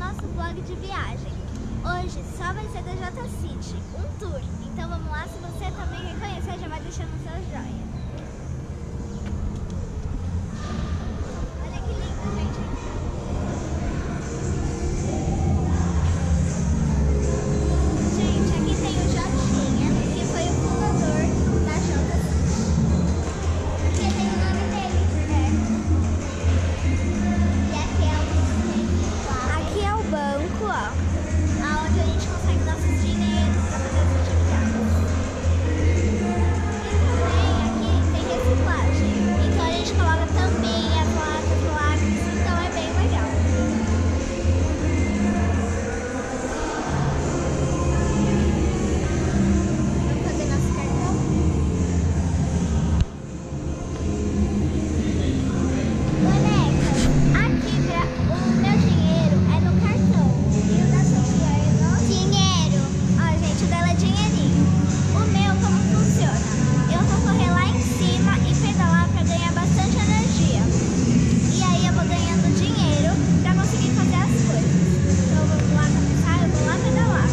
nosso vlog de viagem. Hoje só vai ser da JCity, um tour. Então vamos lá, se você também quer conhecer, já vai deixando o seu joinha. Olha que lindo, gente. Gente, aqui tem o Jotinha, que foi o fundador da JCity. Aqui tem o nome dele, Aqui é o banco, ó, onde a gente consegue nossos dinheiros para fazer as atividades. E também aqui tem reciclagem, então a gente coloca tampinha, placas, então é bem legal. Vamos fazer nosso cartão? Bonecas, aqui o meu dinheiro é no cartão e o da Sofia é no dinheiro. Ó, gente, o dela é dinheirinho. O meu, como funciona? Eu vou correr lá em cima e pedalar para ganhar bastante energia. E aí eu vou ganhando dinheiro para conseguir fazer as coisas. Então eu vou lá começar, eu vou lá pedalar.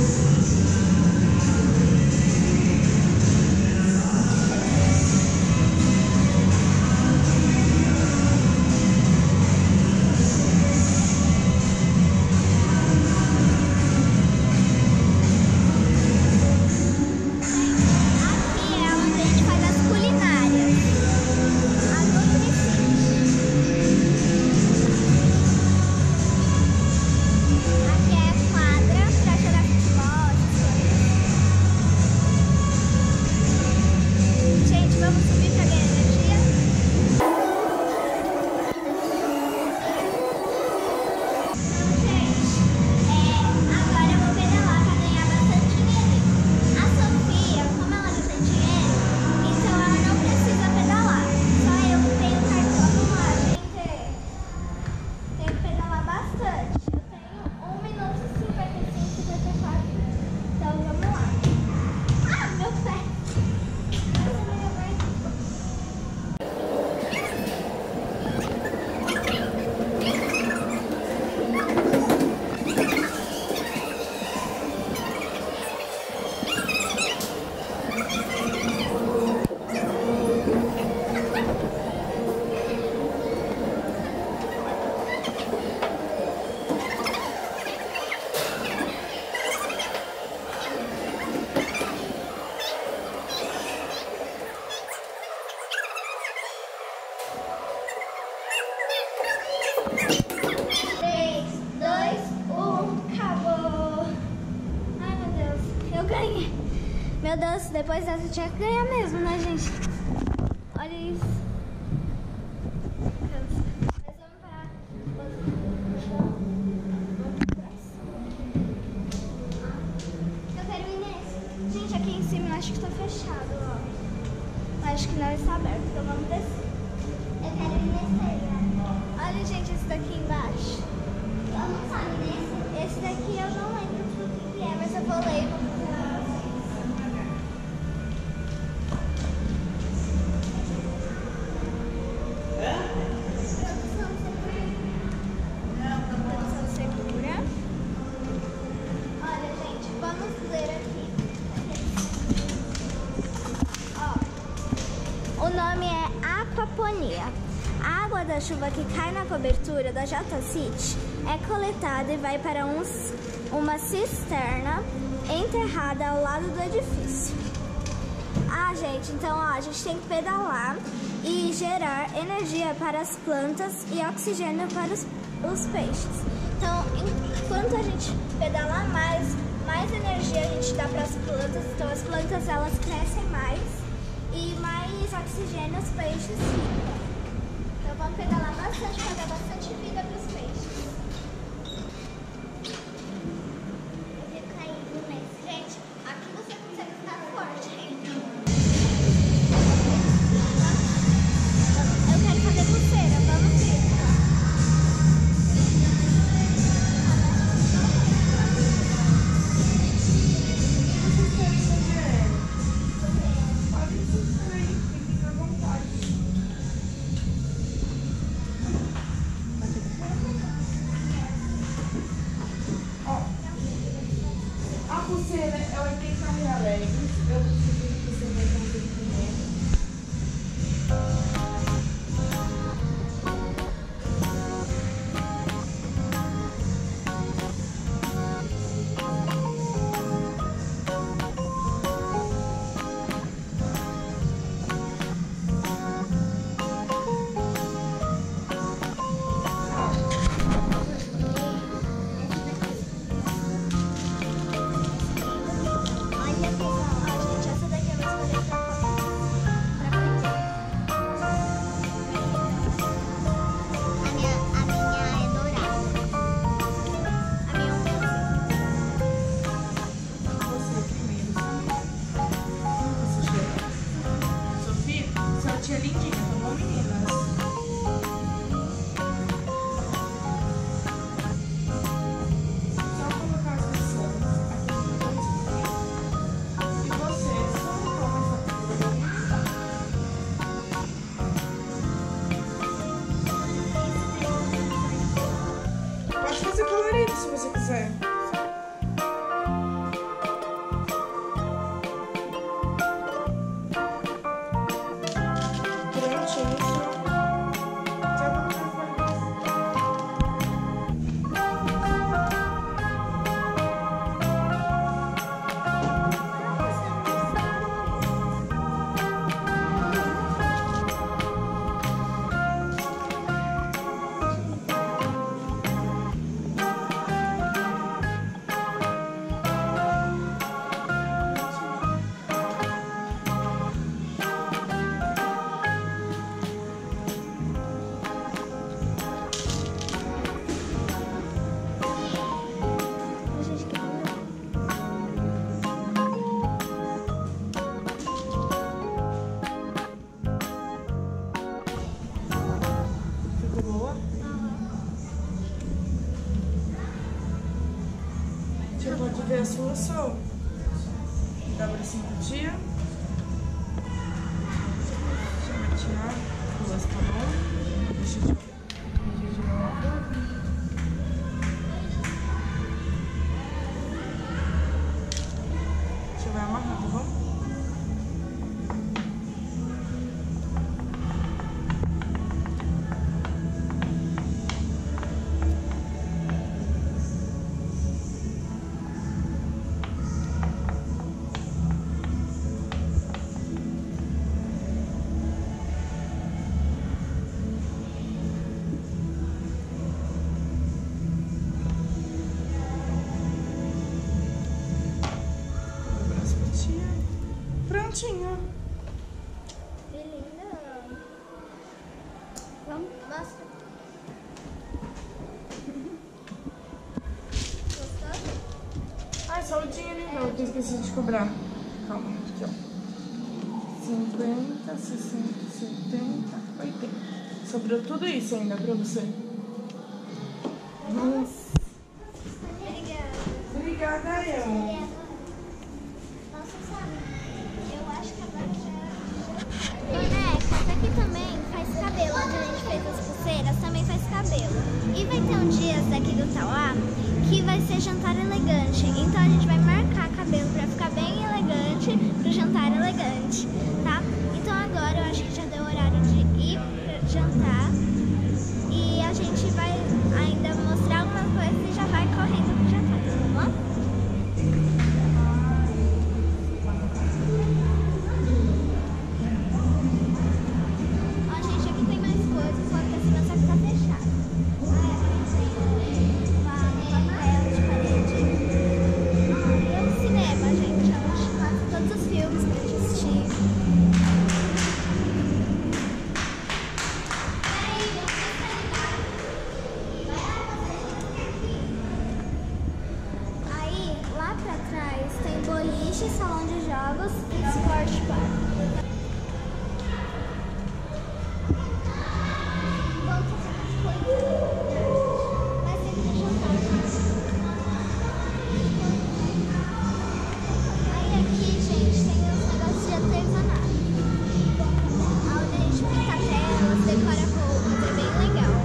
Aqui é onde a gente faz as culinárias, a Nutricity. Aqui é a quadra pra jogar futebol, essas coisas. Gente, vamos subir pra ganhar energia? Então, gente, agora eu vou pedalar pra ganhar bastante dinheiro. A Sofia, como ela não tem dinheiro, então ela não precisa pedalar. Só eu que tenho cartão. Vamos lá, gente. Tem que pedalar bastante. Eu tenho 1 minuto e 55, 54. Então vamos lá. Ah, meu pé! Três, dois, acabou. Ai, meu Deus, eu ganhei. Meu Deus, depois dessa tinha que ganhar mesmo, né, gente? Olha isso. Cansa. Mas vamos parar. Eu quero ir nesse. Gente, aqui em cima eu acho que tá fechado, ó. Eu acho que não está aberto, então vamos descer. Eu quero ir nesse aí, ó. Olha, gente, esse daqui embaixo. Vamos lá nesse? Esse daqui eu não lembro o que é, mas eu vou ler e vou fazer pra vocês. Produção segura. Olha, gente, vamos ler aqui. Ó, o nome é aquaponia. A água da chuva que cai na cobertura da JCity é coletada e vai para uma cisterna enterrada ao lado do edifício. Ah, gente, então ó, a gente tem que pedalar e gerar energia para as plantas e oxigênio para os peixes. Então, enquanto a gente pedalar mais energia a gente dá para as plantas. Então as plantas elas crescem mais e mais oxigênio os peixes ficam. Então vamos pedalar bastante para dar bastante vida para os peixes. Eu fico caindo nesse. Gente, aqui você consegue ficar forte, hein? Eu quero fazer pulseira, vamos ver. Fazer colorido se você quiser. Você pode ver a sua sol. Dá pra se curtir. Deixa eu tirar. Duas, tá bom? Deixa eu de novo. Deixa eu amarrar, tá bom? Prontinho. Que linda. Vamos, mostra. Gostou? Ai, só o dinheiro meu que eu esqueci de cobrar. Calma, aqui ó. 50, 60, 70, 80. Sobrou tudo isso ainda pra você. Nossa. Obrigada. Obrigada, eu. Boneca, aqui também faz cabelo. Onde a gente fez as pulseiras, também faz cabelo. E vai ter um dia daqui do Tauá que vai ser jantar elegante. Então a gente vai marcar cabelo pra ficar bem elegante pro jantar elegante, tá? Então agora eu acho que já deu horário de ir pra jantar. E a gente vai ainda mostrar algumas coisas e já vai correndo pro jantar, tá bom? Boliche, salão de jogos e esporte bar. Vamos fazer umas coisas. Vai ser pra jantar. Aí aqui, gente, tem uns negócios de artesanato. Onde a gente pinta telas, decora roupas, é bem legal.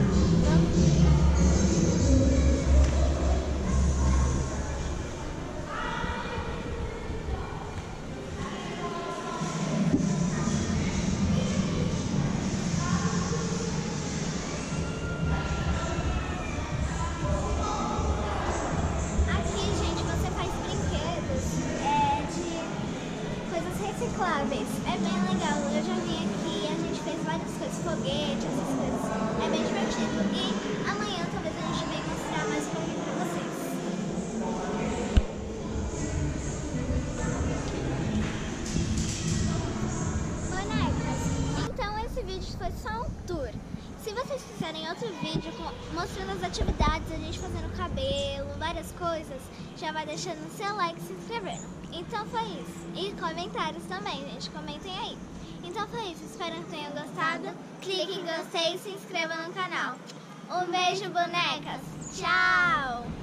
cabeça. É bem legal, eu já vim aqui, a gente fez várias coisas, foguete, essas coisas. É bem divertido e amanhã talvez a gente venha mostrar mais um pouquinho pra vocês. Bonecas, então esse vídeo foi só um tour. Se vocês quiserem outro vídeo mostrando as atividades, a gente fazendo cabelo, várias coisas, já vai deixando o seu like e se inscrevendo. Então foi isso. E comentários também, gente, comentem aí. Então foi isso, espero que tenham gostado. Clique em gostei e se inscreva no canal. Um beijo, bonecas! Tchau!